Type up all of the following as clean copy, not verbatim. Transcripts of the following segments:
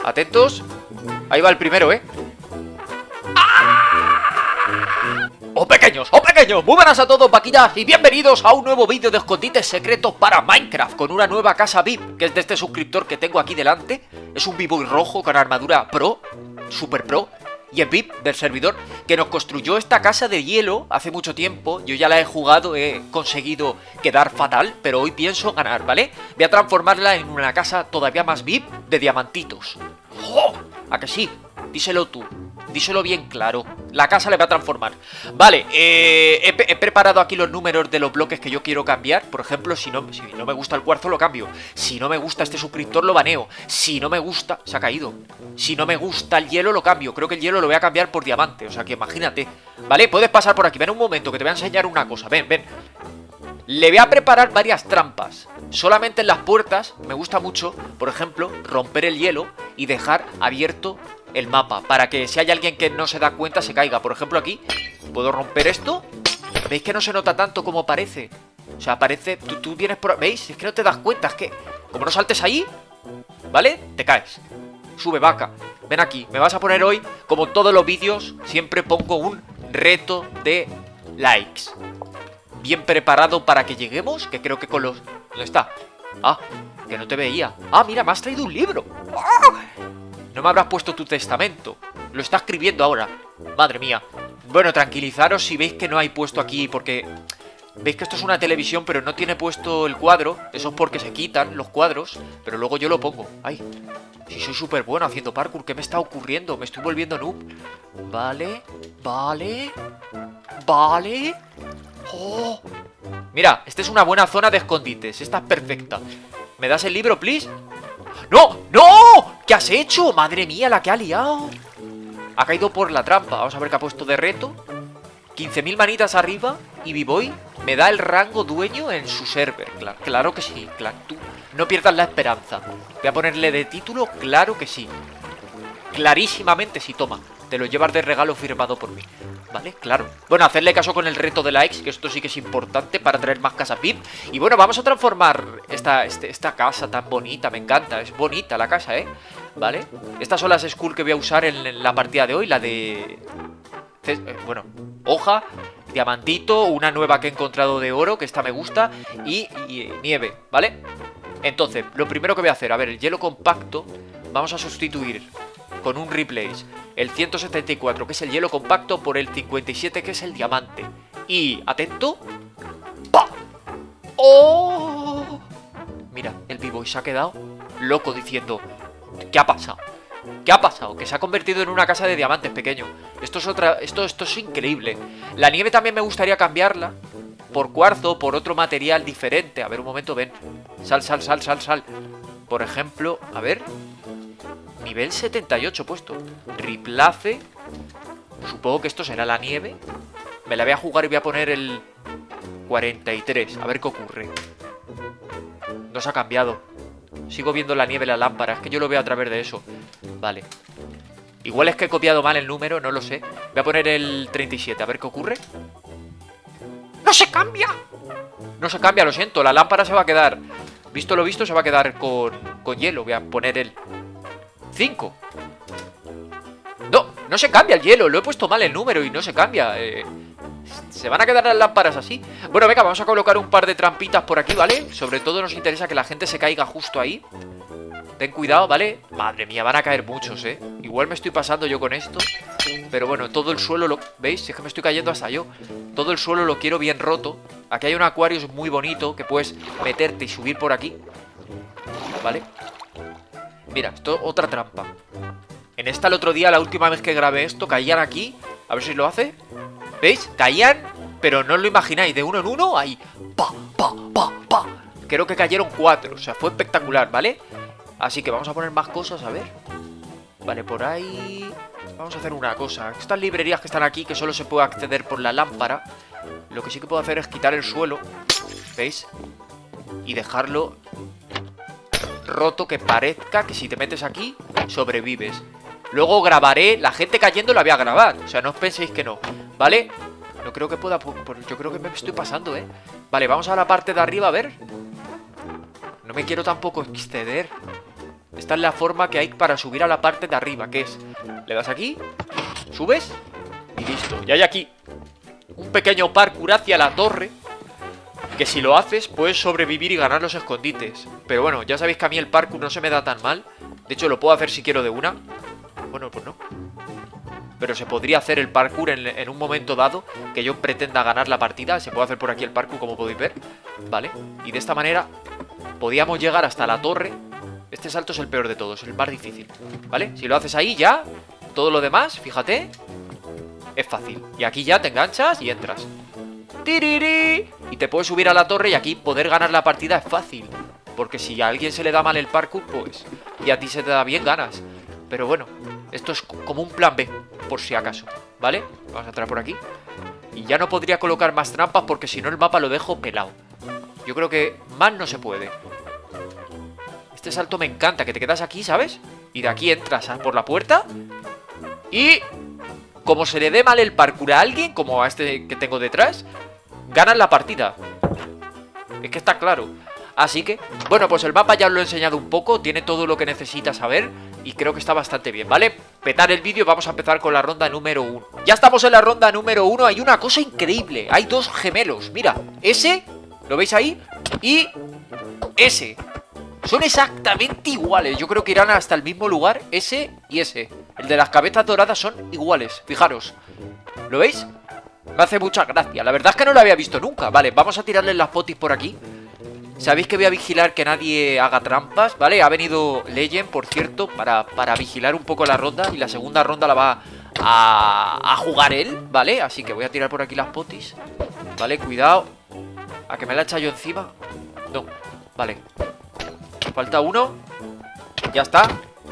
Atentos. Ahí va el primero, ¡Oh, pequeños! ¡Oh, pequeños! Muy buenas a todos, vaquillas, y bienvenidos a un nuevo vídeo de escondites secretos para Minecraft, con una nueva casa VIP, que es de este suscriptor que tengo aquí delante. Es un B-Boy rojo con armadura pro, super pro, y es VIP del servidor, que nos construyó esta casa de hielo hace mucho tiempo. Yo ya la he jugado, he conseguido quedar fatal, pero hoy pienso ganar, ¿vale? Voy a transformarla en una casa todavía más VIP de diamantitos. ¡Oh! ¿A que sí? Díselo tú. Díselo bien claro. La casa le va a transformar. Vale, he preparado aquí los números de los bloques que yo quiero cambiar. Por ejemplo, si no me gusta el cuarzo, lo cambio. Si no me gusta este suscriptor, lo baneo. Si no me gusta... Se ha caído. Si no me gusta el hielo, lo cambio. Creo que el hielo lo voy a cambiar por diamante. O sea que imagínate. Vale, puedes pasar por aquí. Ven un momento, que te voy a enseñar una cosa. Ven, ven. Le voy a preparar varias trampas. Solamente en las puertas me gusta mucho, por ejemplo, romper el hielo y dejar abierto el mapa, para que si hay alguien que no se da cuenta se caiga. Por ejemplo, aquí puedo romper esto. ¿Veis que no se nota tanto como parece? O sea, parece... Tú vienes por... ¿Veis? Es que no te das cuenta. Es que como no saltes ahí, ¿vale? Te caes. Sube, vaca. Ven aquí. Me vas a poner hoy, como todos los vídeos, siempre pongo un reto de likes. Bien preparado para que lleguemos, que creo que con los... ¿Dónde está? Ah, que no te veía. Ah, mira, me has traído un libro. ¡Ah! No me habrás puesto tu testamento. Lo está escribiendo ahora. Madre mía. Bueno, tranquilizaros si veis que no hay puesto aquí, porque... Veis que esto es una televisión, pero no tiene puesto el cuadro. Eso es porque se quitan los cuadros, pero luego yo lo pongo. Ay, si soy súper bueno haciendo parkour. ¿Qué me está ocurriendo? Me estoy volviendo noob. Vale, vale, vale. ¡Oh! Mira, esta es una buena zona de escondites. Esta es perfecta. ¿Me das el libro, please? ¡No! ¡No! ¿Qué has hecho? Madre mía, la que ha liado. Ha caído por la trampa. Vamos a ver qué ha puesto de reto. 15.000 manitas arriba. Y B-Boy me da el rango dueño en su server. Claro que sí. Claro, tú no pierdas la esperanza. Voy a ponerle de título, claro que sí. Clarísimamente sí, toma. Te lo llevas de regalo firmado por mí. ¿Vale? Claro. Bueno, hacerle caso con el reto de likes, que esto sí que es importante para traer más casas VIP. Y bueno, vamos a transformar esta casa tan bonita. Me encanta, es bonita la casa, ¿eh? ¿Vale? Estas son las skull que voy a usar en la partida de hoy. La de... bueno, hoja, diamantito, una nueva que he encontrado de oro, que esta me gusta, y nieve, ¿vale? Entonces, lo primero que voy a hacer, a ver, el hielo compacto, vamos a sustituir con un replace el 174, que es el hielo compacto, por el 57, que es el diamante. Y, atento, ¡pa! ¡Oh! Mira, el B-Boy se ha quedado loco diciendo, ¿qué ha pasado? ¿Qué ha pasado? Que se ha convertido en una casa de diamantes pequeño. Esto es increíble. La nieve también me gustaría cambiarla por cuarzo, por otro material diferente. A ver, un momento, ven. Sal, sal, sal, sal, sal. Por ejemplo, a ver. Nivel 78 puesto. Replace. Supongo que esto será la nieve. Me la voy a jugar y voy a poner el 43. A ver qué ocurre. No se ha cambiado. Sigo viendo la nieve en la lámpara. Es que yo lo veo a través de eso. Vale. Igual es que he copiado mal el número, no lo sé. Voy a poner el 37, a ver qué ocurre. ¡No se cambia! No se cambia, lo siento. La lámpara se va a quedar... Visto lo visto, se va a quedar con hielo. Voy a poner el 5. No, no se cambia el hielo. Lo he puesto mal el número y no se cambia. Se van a quedar las lámparas así. Bueno, venga, vamos a colocar un par de trampitas por aquí, ¿vale? Sobre todo nos interesa que la gente se caiga justo ahí. Ten cuidado, ¿vale? Madre mía, van a caer muchos, ¿eh? Igual me estoy pasando yo con esto. Pero bueno, todo el suelo lo... ¿Veis? Es que me estoy cayendo hasta yo. Todo el suelo lo quiero bien roto. Aquí hay un acuario muy bonito que puedes meterte y subir por aquí. ¿Vale? Mira, esto otra trampa. En esta el otro día, la última vez que grabé esto, caían aquí. A ver si lo hace. ¿Veis? Caían, pero no os lo imagináis. De uno en uno, ahí. ¡Pa, pa, pa, pa! Creo que cayeron 4. O sea, fue espectacular, ¿vale? Así que vamos a poner más cosas, a ver. Vale, por ahí... Vamos a hacer una cosa. Estas librerías que están aquí, que solo se puede acceder por la lámpara, lo que sí que puedo hacer es quitar el suelo. ¿Veis? Y dejarlo roto, que parezca que si te metes aquí, sobrevives. Luego grabaré, la gente cayendo la voy a grabar. O sea, no os penséis que no, ¿vale? No creo que pueda... Yo creo que me estoy pasando, ¿eh? Vale, vamos a la parte de arriba, a ver. No me quiero tampoco exceder. Esta es la forma que hay para subir a la parte de arriba, que es, le das aquí, subes y listo. Y hay aquí un pequeño parkour hacia la torre, que si lo haces puedes sobrevivir y ganar los escondites. Pero bueno, ya sabéis que a mí el parkour no se me da tan mal. De hecho lo puedo hacer si quiero de una. Bueno, pues no. Pero se podría hacer el parkour en un momento dado que yo pretenda ganar la partida. Se puede hacer por aquí el parkour, como podéis ver, ¿vale? Y de esta manera podíamos llegar hasta la torre. Este salto es el peor de todos, el más difícil, ¿vale? Si lo haces ahí ya, todo lo demás, fíjate, es fácil. Y aquí ya te enganchas y entras. ¡Tiriri! Y te puedes subir a la torre y aquí poder ganar la partida es fácil. Porque si a alguien se le da mal el parkour, pues, y a ti se te da bien, ganas. Pero bueno, esto es como un plan B, por si acaso, ¿vale? Vamos a entrar por aquí. Y ya no podría colocar más trampas porque si no el mapa lo dejo pelado. Yo creo que más no se puede. Este salto me encanta, que te quedas aquí, ¿sabes? Y de aquí entras por la puerta. Y como se le dé mal el parkour a alguien, como a este que tengo detrás, ganan la partida. Es que está claro. Así que, bueno, pues el mapa ya os lo he enseñado un poco. Tiene todo lo que necesitas saber y creo que está bastante bien, ¿vale? Petar el vídeo, vamos a empezar con la ronda número 1. Ya estamos en la ronda número 1. Hay una cosa increíble, hay dos gemelos. Mira, ese, ¿lo veis ahí? Y ese. Son exactamente iguales. Yo creo que irán hasta el mismo lugar, ese y ese. El de las cabezas doradas son iguales, fijaros. ¿Lo veis? Me hace mucha gracia. La verdad es que no lo había visto nunca. Vale, vamos a tirarles las potis por aquí. Sabéis que voy a vigilar que nadie haga trampas, ¿vale? Ha venido Legend, por cierto, para vigilar un poco la ronda. Y la segunda ronda la va a jugar él, ¿vale? Así que voy a tirar por aquí las potis. Vale, cuidado. ¿A que me la echa yo encima? No, vale. Falta uno. Ya está.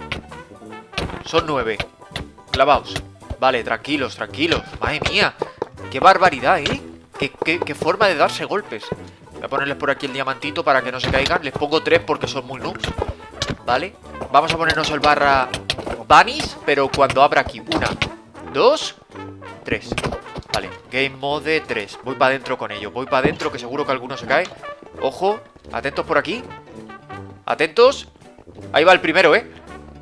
Son 9. Clavaos. Vale, tranquilos, tranquilos. Madre mía, qué barbaridad, ¿eh? Qué forma de darse golpes. Voy a ponerles por aquí el diamantito para que no se caigan. Les pongo 3 porque son muy noobs. Vale, vamos a ponernos el barra Vanish, pero cuando abra aquí 1, 2, 3. Vale, Game Mode 3. Voy para adentro con ello, voy para adentro, que seguro que alguno se cae. Ojo, atentos por aquí. Atentos. Ahí va el primero, ¿eh?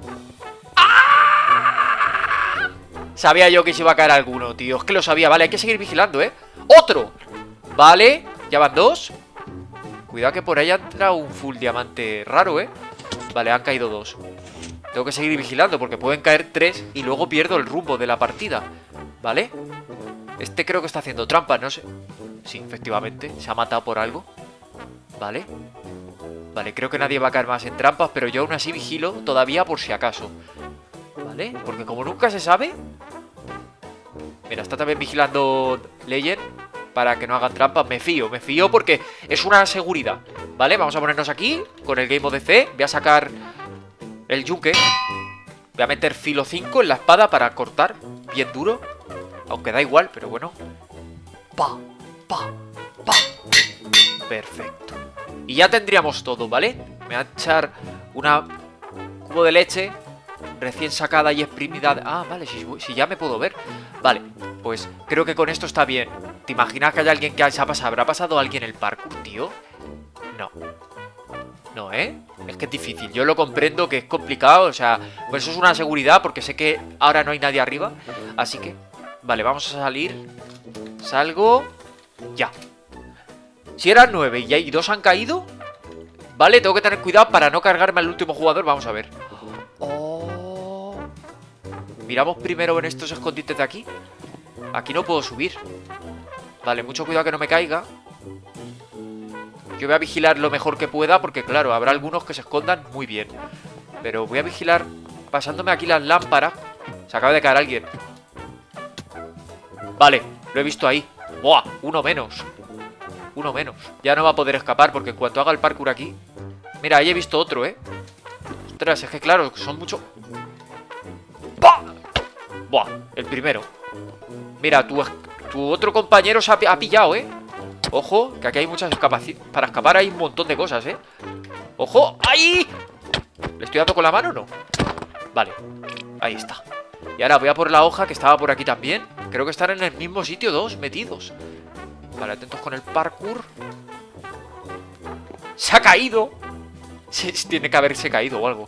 ¡Ah! Sabía yo que se iba a caer alguno, tío. Es que lo sabía, vale, hay que seguir vigilando, ¿eh? ¡Otro! Vale, ya van 2. Cuidado que por ahí ha entrado un full diamante raro, ¿eh? Vale, han caído 2. Tengo que seguir vigilando porque pueden caer 3 y luego pierdo el rumbo de la partida. ¿Vale? Este creo que está haciendo trampas, no sé. Sí, efectivamente, se ha matado por algo. Vale. Vale, creo que nadie va a caer más en trampas, pero yo aún así vigilo todavía por si acaso. ¿Vale? Porque como nunca se sabe... Mira, está también vigilando Legend para que no hagan trampas. Me fío porque es una seguridad. ¿Vale? Vamos a ponernos aquí con el Game Mode C. Voy a sacar el yunque. Voy a meter filo 5 en la espada para cortar bien duro. Aunque da igual, pero bueno. Pa, pa, pa. Perfecto. Y ya tendríamos todo, ¿vale? Me voy a echar una cubo de leche recién sacada y exprimida. Ah, vale, si ya me puedo ver. Vale, pues creo que con esto está bien. ¿Te imaginas que hay alguien que se ha pasado? ¿Habrá pasado alguien el parkour, tío? No. No, ¿eh? Es que es difícil. Yo lo comprendo que es complicado. O sea, pues eso es una seguridad porque sé que ahora no hay nadie arriba. Así que, vale, vamos a salir. Salgo. Ya. Si eran 9 y hay 2 han caído, vale, tengo que tener cuidado para no cargarme al último jugador. Vamos a ver. Oh. Miramos primero en estos escondites de aquí. Aquí no puedo subir. Vale, mucho cuidado que no me caiga. Yo voy a vigilar lo mejor que pueda porque, claro, habrá algunos que se escondan muy bien. Pero voy a vigilar pasándome aquí las lámparas. Se acaba de caer alguien. Vale, lo he visto ahí. ¡Buah! Uno menos. Uno menos. Ya no va a poder escapar porque en cuanto haga el parkour aquí... Mira, ahí he visto otro, ¿eh? Ostras, es que claro, son mucho... ¡Bah! Buah, el primero. Mira, tu otro compañero se ha pillado, ¿eh? Ojo, que aquí hay muchas escapaciones. Para escapar hay un montón de cosas, ¿eh? ¡Ojo! ¡Ahí! ¿Le estoy dando con la mano o no? Vale, ahí está. Y ahora voy a por la hoja que estaba por aquí también. Creo que están en el mismo sitio 2 metidos. Vale, atentos con el parkour. ¡Se ha caído! Tiene que haberse caído o algo.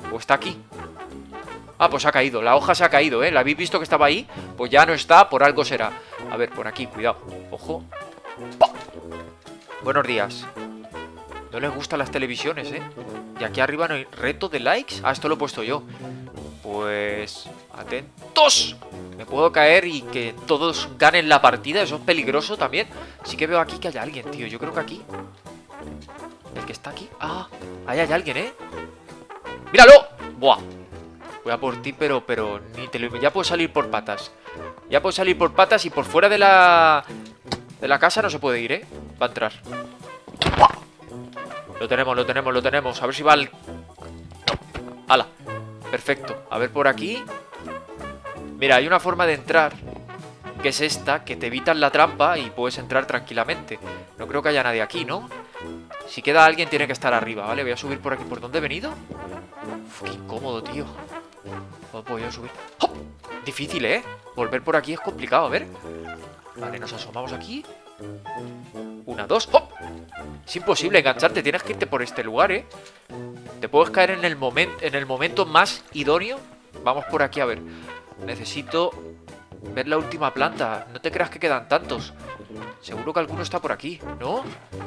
¿O está aquí? Ah, pues ha caído, la hoja se ha caído, ¿eh? ¿La habéis visto que estaba ahí? Pues ya no está, por algo será. A ver, por aquí, cuidado. Ojo. ¡Pah! Buenos días. No les gustan las televisiones, ¿eh? Y aquí arriba no hay reto de likes. Ah, esto lo he puesto yo. Pues... ¡atentos! Me puedo caer y que todos ganen la partida. Eso es peligroso también. Sí que veo aquí que hay alguien, tío. Yo creo que aquí... El que está aquí... Ah, ahí hay alguien, ¿eh? ¡Míralo! ¡Buah! Voy a por ti, pero ni te lo... Ya puedo salir por patas. Ya puedo salir por patas y por fuera de la casa no se puede ir, ¿eh? Va a entrar. ¡Buah! Lo tenemos, lo tenemos, lo tenemos. A ver si va al... No. ¡Hala! Perfecto. A ver por aquí. Mira, hay una forma de entrar, que es esta, que te evitan la trampa y puedes entrar tranquilamente. No creo que haya nadie aquí, ¿no? Si queda alguien tiene que estar arriba, ¿vale? Voy a subir por aquí. ¿Por dónde he venido? Uf, qué incómodo, tío. Voy a subir. ¡Oh! Difícil, ¿eh? Volver por aquí es complicado, a ver. Vale, nos asomamos aquí. 1, 2. ¡Oh! Es imposible engancharte, tienes que irte por este lugar, ¿eh? Te puedes caer en el momento más idóneo. Vamos por aquí, a ver. Necesito ver la última planta. No te creas que quedan tantos. Seguro que alguno está por aquí, ¿no?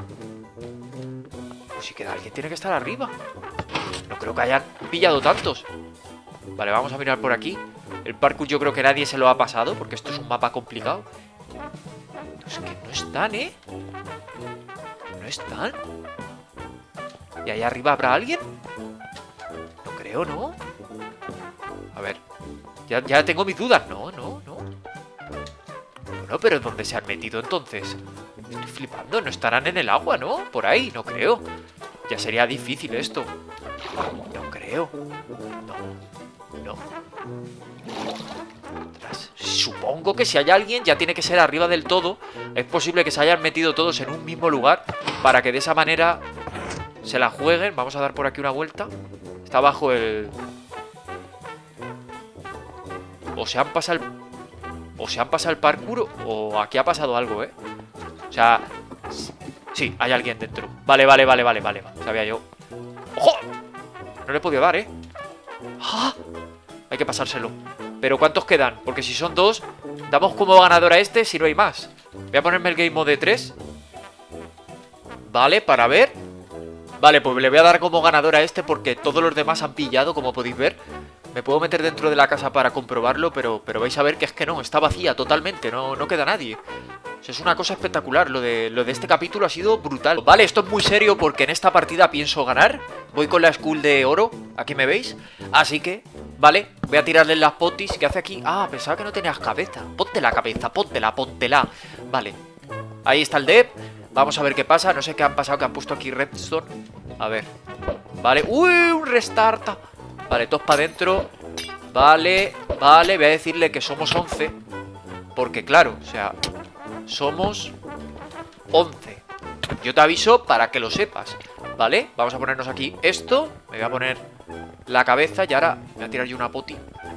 Pues si queda alguien tiene que estar arriba. No creo que hayan pillado tantos. Vale, vamos a mirar por aquí. El parkour yo creo que nadie se lo ha pasado, porque esto es un mapa complicado. Es que no están, ¿eh? No están. ¿Y ahí arriba habrá alguien? No creo, ¿no? A ver. Ya tengo mis dudas. No. Bueno, pero ¿dónde se han metido entonces? Estoy flipando. No estarán en el agua, ¿no? Por ahí, no creo. Ya sería difícil esto. No creo. No. Supongo que si hay alguien ya tiene que ser arriba del todo. Es posible que se hayan metido todos en un mismo lugar para que de esa manera se la jueguen. Vamos a dar por aquí una vuelta. Está abajo el... O se han pasado el parkour o aquí ha pasado algo, ¿eh? O sea... Sí, hay alguien dentro. Vale. Sabía yo. ¡Ojo! No le he podido dar, ¿eh? ¡Ah! Hay que pasárselo. Pero ¿cuántos quedan? Porque si son 2, damos como ganador a este si no hay más. Voy a ponerme el Game Mode 3. Vale, para ver. Vale, pues le voy a dar como ganador a este porque todos los demás han pillado, como podéis ver. Me puedo meter dentro de la casa para comprobarlo, pero vais a ver que es que no, está vacía totalmente, no queda nadie. O sea, es una cosa espectacular, lo de este capítulo ha sido brutal. Vale, esto es muy serio porque en esta partida pienso ganar. Voy con la Skull de oro, aquí me veis. Así que, vale, voy a tirarle las potis. ¿Qué hace aquí? Ah, pensaba que no tenías cabeza. Ponte la cabeza, póntela. Vale, ahí está el dev. Vamos a ver qué pasa, no sé qué han pasado, que han puesto aquí redstone. A ver, vale, ¡uy! Un restart. Vale, todos para adentro. Vale, voy a decirle que somos 11. Porque claro, o sea, somos 11. Yo te aviso para que lo sepas. Vale, vamos a ponernos aquí esto. Me voy a poner la cabeza y ahora me voy a tirar yo una poti.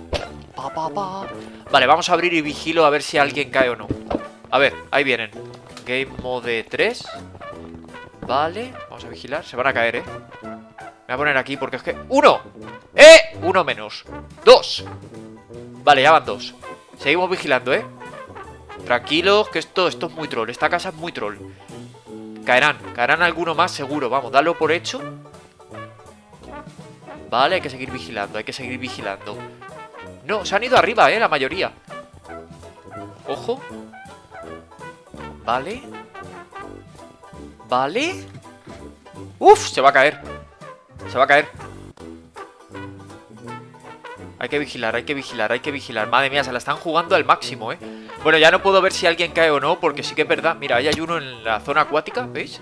Vale, vamos a abrir y vigilo a ver si alguien cae o no. A ver, ahí vienen. Game Mode 3. Vale, vamos a vigilar. Se van a caer, ¿eh? Me voy a poner aquí porque es que... ¡1! Uno menos. 2. Vale, ya van 2. Seguimos vigilando, ¿eh? Tranquilos, que esto es muy troll. Esta casa es muy troll. Caerán alguno más seguro. Vamos, dalo por hecho. Vale, hay que seguir vigilando. No, se han ido arriba, la mayoría. Ojo. Vale. Uf, se va a caer. Hay que vigilar. Madre mía, se la están jugando al máximo, ¿eh? Bueno, ya no puedo ver si alguien cae o no, porque sí que es verdad. Mira, ahí hay uno en la zona acuática, ¿veis?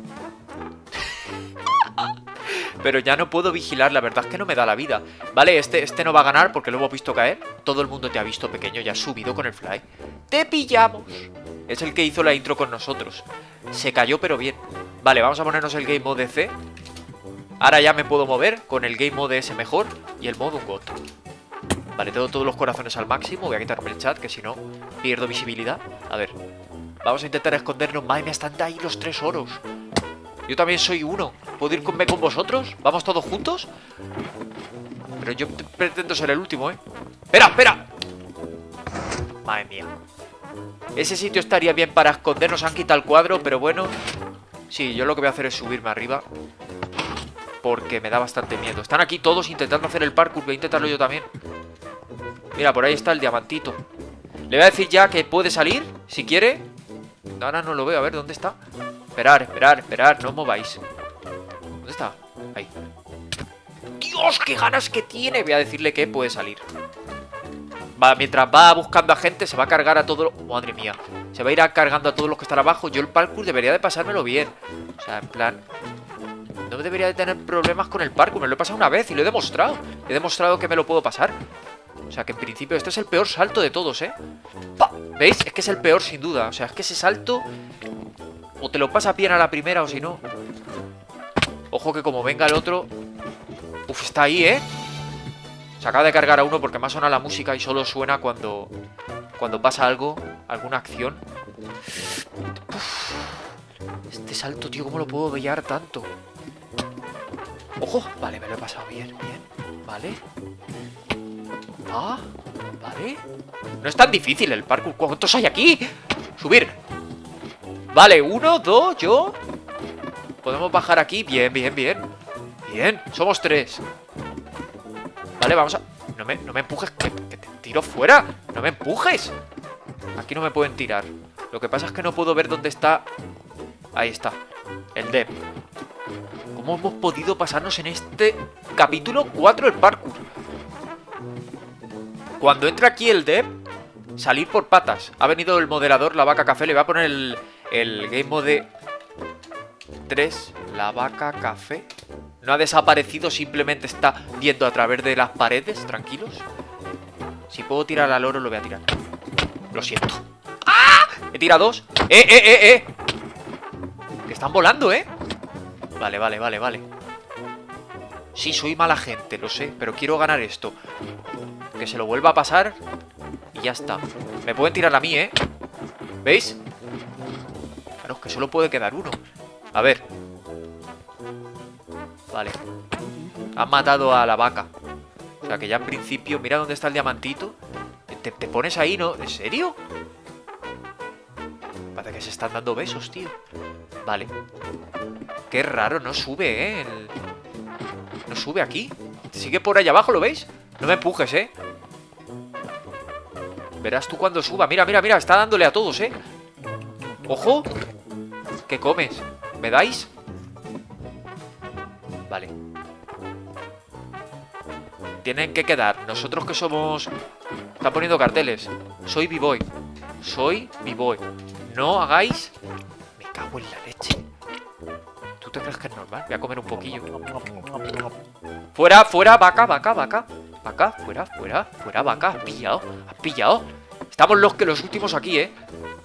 Pero ya no puedo vigilar, la verdad es que no me da la vida. Vale, este no va a ganar porque lo hemos visto caer. Todo el mundo te ha visto, pequeño, ya has subido con el fly. ¡Te pillamos! Es el que hizo la intro con nosotros. Se cayó, pero bien. Vale, vamos a ponernos el Game Mode C. Ahora ya me puedo mover con el Game Mode S mejor y el modo God. Vale, tengo todos los corazones al máximo. Voy a quitarme el chat, que si no pierdo visibilidad. A ver, vamos a intentar escondernos. Madre mía, están ahí los 3 oros. Yo también soy uno. ¿Puedo irme con vosotros? ¿Vamos todos juntos? pero yo pretendo ser el último, ¿eh? ¡Espera, espera! Madre mía. Ese sitio estaría bien para escondernos. Han quitado el cuadro, pero bueno. Sí, yo lo que voy a hacer es subirme arriba, porque me da bastante miedo. Están aquí todos intentando hacer el parkour. Voy a intentarlo yo también. Mira, por ahí está el diamantito. Le voy a decir ya que puede salir, si quiere. Ahora no lo veo, a ver, ¿dónde está? Esperar, esperar, esperar, no os mováis. ¿Dónde está? Ahí. ¡Dios, qué ganas que tiene! Voy a decirle que puede salir. Va, mientras va buscando a gente, se va a cargar a todos los... Madre mía. Se va a ir cargando a todos los que están abajo. Yo el parkour debería de pasármelo bien. O sea, en plan... No debería de tener problemas con el parkour. Me lo he pasado una vez y lo he demostrado. He demostrado que me lo puedo pasar. O sea, que en principio este es el peor salto de todos, ¿eh? ¡Pah! ¿Veis? Es que es el peor sin duda. O sea, es que ese salto... O te lo pasas bien a la primera o si no... Ojo que como venga el otro... Uf, está ahí, ¿eh? Se acaba de cargar a uno porque me ha sonado la música y solo suena cuando pasa algo, alguna acción. Uf, este salto, tío, ¿cómo lo puedo bellar tanto? ¡Ojo! Vale, me lo he pasado bien, bien. Vale. Ah, vale. No es tan difícil el parkour. ¿Cuántos hay aquí? Subir. Vale, 1, 2, yo. Podemos bajar aquí. Bien, bien, bien. Bien, somos 3. Vale, vamos a... No me empujes, que te tiro fuera. No me empujes. Aquí no me pueden tirar. Lo que pasa es que no puedo ver dónde está. Ahí está, el Dev. ¿Cómo hemos podido pasarnos en este capítulo 4 el parkour? Cuando entra aquí el Dev, salir por patas. Ha venido el moderador, la vaca café. Le va a poner el game mode 3. La vaca café. No ha desaparecido, simplemente está viendo a través de las paredes, tranquilos. Si puedo tirar al oro, lo voy a tirar. Lo siento. ¡Ah! He tirado 2. Que están volando, ¿eh? Vale, vale, vale, vale. Sí, soy mala gente, lo sé, pero quiero ganar esto. Que se lo vuelva a pasar y ya está. Me pueden tirar a mí, ¿eh? ¿Veis? Claro, es que solo puede quedar uno. A ver. Vale. Han matado a la vaca. O sea que ya en principio... Mira dónde está el diamantito. Te pones ahí, ¿no? ¿En serio? Parece que se están dando besos, tío. Vale. Qué raro, no sube, ¿eh? No sube aquí. Sigue por allá abajo, ¿lo veis? No me empujes, ¿eh? Verás tú cuando suba. Mira, mira, mira. Está dándole a todos, ¿eh? ¡Ojo! ¿Qué comes? ¿Me dais? Vale. Tienen que quedar. Nosotros que somos... Están poniendo carteles. Soy B-Boy. Soy B-Boy. No hagáis... Me cago en la leche. ¿Tú te crees que es normal? Voy a comer un poquillo. Fuera, fuera, vaca, vaca, vaca. Vaca, fuera, fuera, fuera, vaca. ¿Has pillado? ¿Has pillado? Estamos los últimos aquí, ¿eh?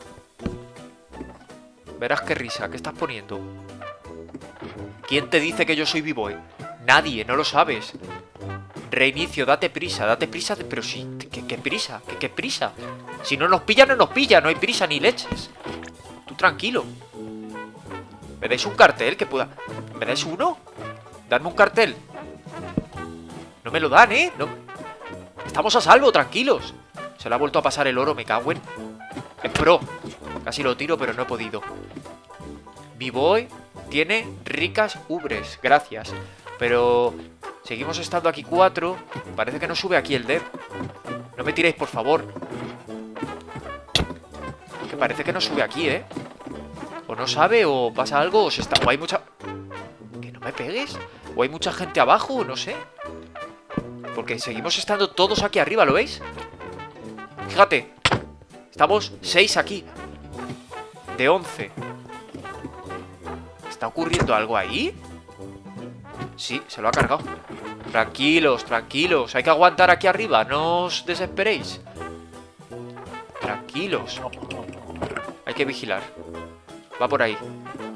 Verás qué risa. ¿Qué estás poniendo? ¿Quién te dice que yo soy B-Boy? Nadie, no lo sabes. Reinicio, date prisa, pero sí, ¿qué prisa? ¿Qué prisa? Si no nos pilla, no nos pilla, no hay prisa ni leches. Tú tranquilo. ¿Me dais un cartel que pueda...? ¿Me dais uno? Dadme un cartel. No me lo dan, ¿eh? No. Estamos a salvo, tranquilos. Se le ha vuelto a pasar el oro, me cago en... Es pro. Casi lo tiro, pero no he podido. B-Boy tiene ricas ubres, gracias. Pero seguimos estando aquí 4. Parece que no sube aquí el Dev. No me tiréis, por favor. Que parece que no sube aquí, ¿eh? O no sabe, o pasa algo, o se está... O hay mucha... Que no me pegues. O hay mucha gente abajo, no sé. Porque seguimos estando todos aquí arriba, ¿lo veis? Fíjate. Estamos 6 aquí. De 11. ¿Está ocurriendo algo ahí? Sí, se lo ha cargado. Tranquilos, tranquilos. Hay que aguantar aquí arriba. No os desesperéis. Tranquilos. Hay que vigilar. Va por ahí.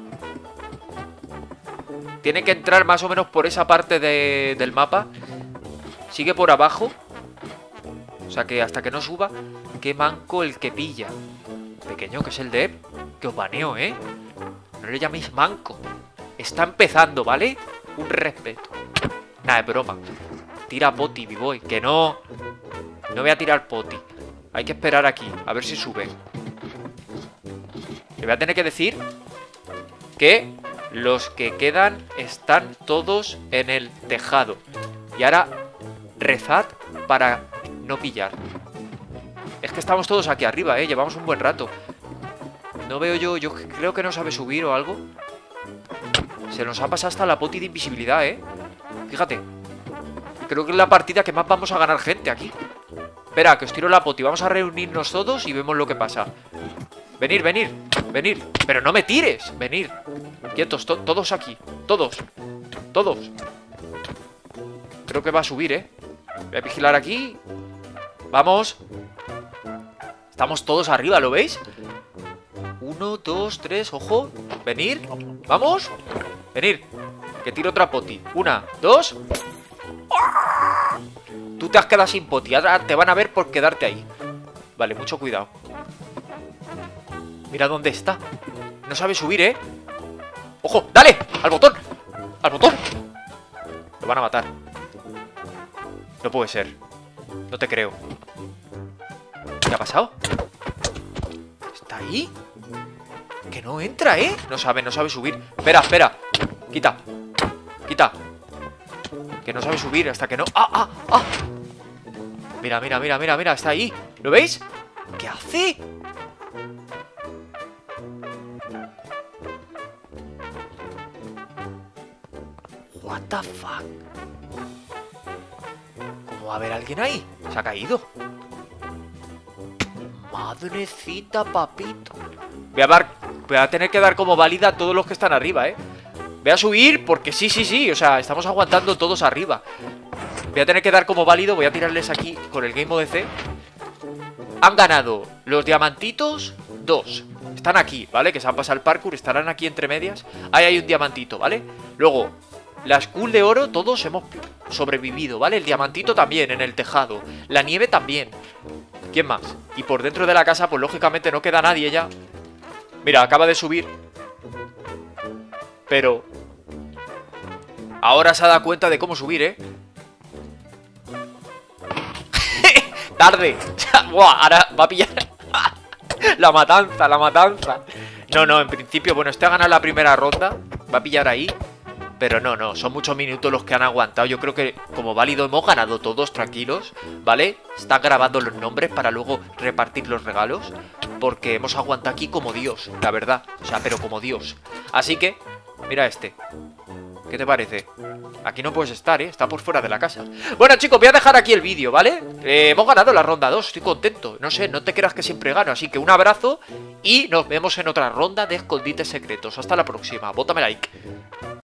Tiene que entrar más o menos por esa parte del mapa. Sigue por abajo. O sea que hasta que no suba. Qué manco el que pilla. Pequeño, que es el Dev. Que os baneo, ¿eh? No le llaméis manco. Está empezando, ¿vale? Un respeto. Nada, es broma. Tira poti, B-Boy. Que no. No voy a tirar poti. Hay que esperar aquí, a ver si sube. Le voy a tener que decir que los que quedan están todos en el tejado. Y ahora rezad para no pillar. Es que estamos todos aquí arriba, llevamos un buen rato. No veo yo creo que no sabe subir o algo. Se nos ha pasado hasta la poti de invisibilidad, Fíjate. Creo que es la partida que más vamos a ganar gente aquí. Espera, que os tiro la poti. Vamos a reunirnos todos y vemos lo que pasa. Venir, venir, venir. Pero no me tires, venir. Quietos, todos aquí. Todos, todos. Creo que va a subir, Voy a vigilar aquí. Vamos. Estamos todos arriba, ¿lo veis? 1, 2, 3, ojo. Venir, vamos. Venir, que tiro otra poti. 1, 2. Tú te has quedado sin poti. Ahora te van a ver por quedarte ahí. Vale, mucho cuidado. Mira dónde está. No sabe subir, ¡Ojo! ¡Dale! ¡Al botón! ¡Al botón! Lo van a matar. No puede ser. No te creo. ¿Qué ha pasado? ¿Está ahí? Que no entra, no sabe subir. Espera, espera. Quita. Quita. Que no sabe subir hasta que no... ¡Ah! Mira, mira, mira, mira, mira. Está ahí. ¿Lo veis? ¿Qué hace? What the fuck. ¿Cómo va a haber alguien ahí? Se ha caído. Madrecita, papito. Voy a tener que dar como válida a todos los que están arriba, Voy a subir porque sí. O sea, estamos aguantando todos arriba. Voy a tener que dar como válido. Voy a tirarles aquí con el Game ODC. Han ganado los diamantitos 2. Están aquí, ¿vale? Que se han pasado el parkour. Estarán aquí entre medias. Ahí hay un diamantito, ¿vale? Luego, la Skull de oro, todos hemos sobrevivido, ¿vale? El diamantito también, en el tejado. La nieve también. ¿Quién más? Y por dentro de la casa, pues lógicamente no queda nadie ya. Mira, acaba de subir. Pero ahora se ha dado cuenta de cómo subir, Tarde. Buah, ahora va a pillar. La matanza, la matanza. No, en principio, bueno, este ha ganado la primera ronda. Va a pillar ahí. Pero no, son muchos minutos los que han aguantado. Yo creo que como válido hemos ganado todos, tranquilos, ¿vale? Están grabando los nombres para luego repartir los regalos. Porque hemos aguantado aquí como Dios, la verdad. O sea, pero como Dios. Así que, mira este. ¿Qué te parece? Aquí no puedes estar, está por fuera de la casa. Bueno, chicos, voy a dejar aquí el vídeo, ¿vale? Hemos ganado la ronda 2, estoy contento. No sé, no te creas que siempre gano. Así que un abrazo y nos vemos en otra ronda de escondites secretos. Hasta la próxima, bótame like.